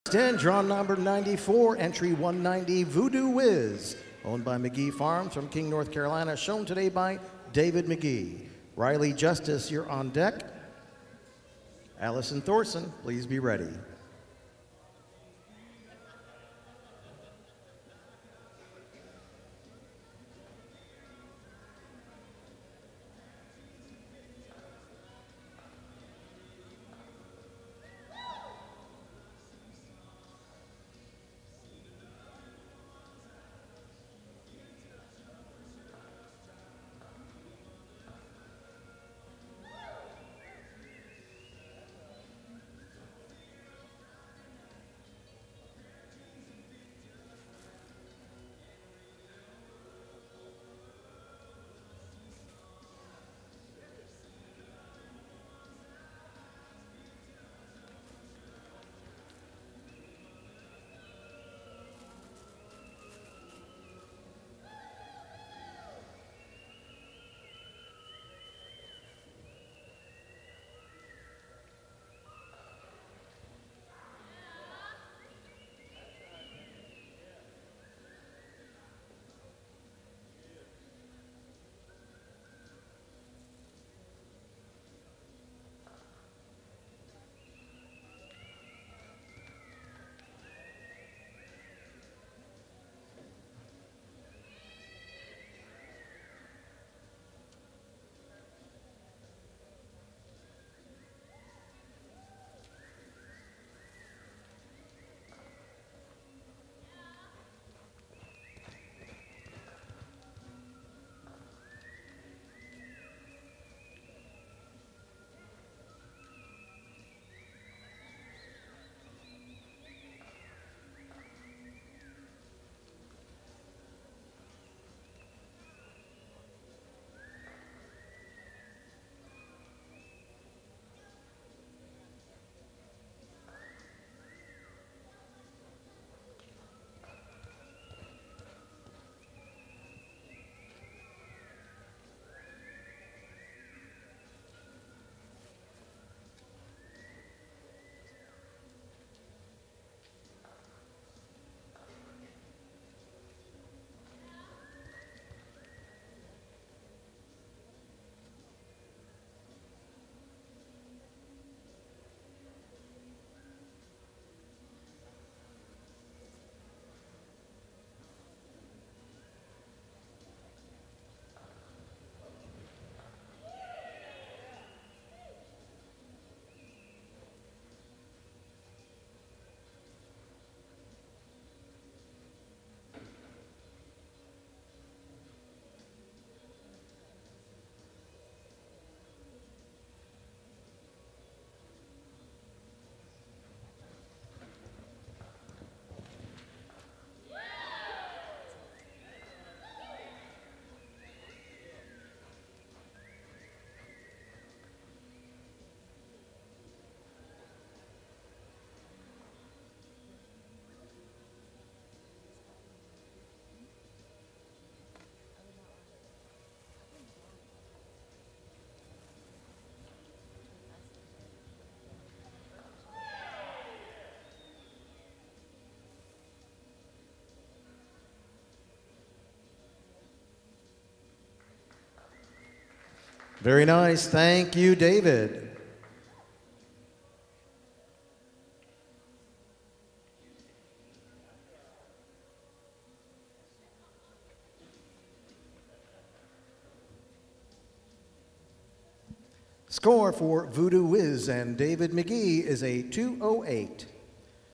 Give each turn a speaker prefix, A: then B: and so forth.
A: 10, draw number 94, entry 190, Voodoo Whiz, owned by McGee Farms from King, North Carolina, shown today by David McGee. Riley Justice, you're on deck. Allison Thorson, please be ready. Very nice. Thank you, David. Score for Voodoo Whiz and David McGee is a 208.